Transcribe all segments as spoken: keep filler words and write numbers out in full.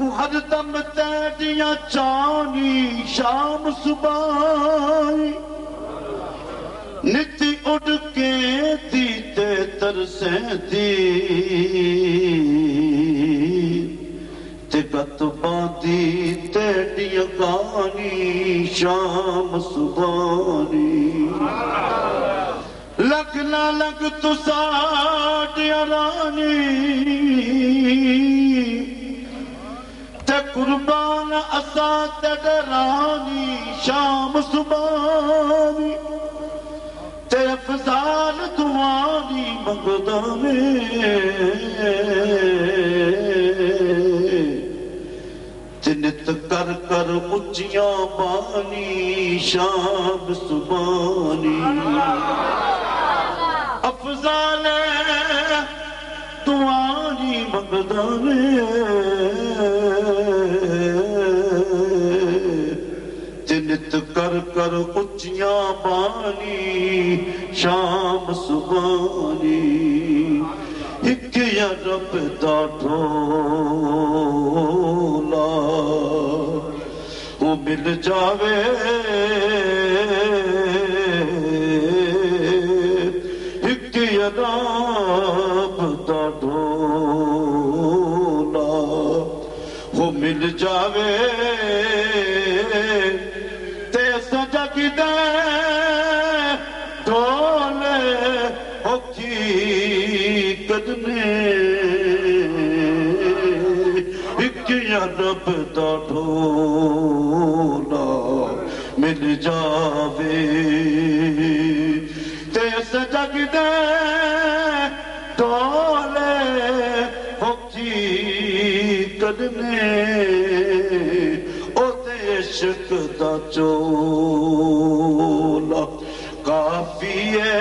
अखु हर दम तेरिया चानी शाम सुबाई नित उड़ के दी ते तरसे दी ते गत बांधी तेरिया गानी शाम सुबानी लग ना लग तू साडिया रानी ते कुर्बान असा तेरे रानी शाम सुबानी ते अफजाल दुआनी मंगदा ते नित कर कर उच्चियां बानी शाम सुबानी अफजाल दुआनी मंगदा नित कर कर उच्चियां बानी शाम सुबानी हिक या रब दा ढोला वो मिल जावे हिक या रब दा ढोला वो मिल जावे जगदे ढोले होकी कदने एक या रब दा ढोला मिल जावे ते जगदे ढोले होकी कदने इश्क दा चोला काफी है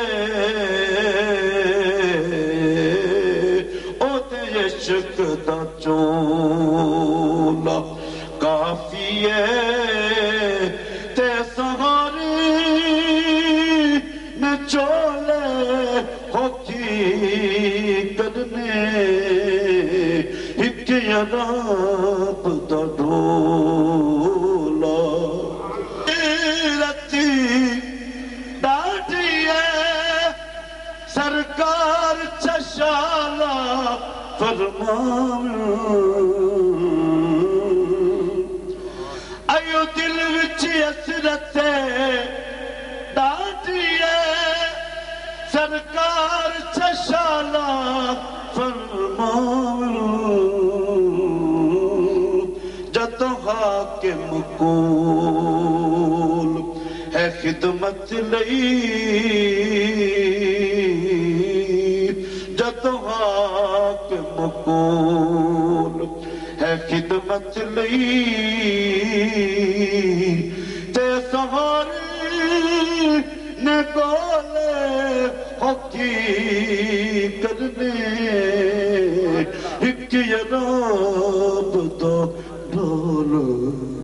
ओ ते इश्क दा चोला काफी है ते सहारे न चोले होकी करने एक अनाप दा ढोला रती डाटी है सरकार चशाला फरमावे आयो दिल विच हसरत डाटी है सरकार चशाला फरमावे जतो हाकिम कोल है खिदमत लई जतो हाकिम कोल है खिदमत लई ते सहारे ने कोले होकी करने एक यनाब दा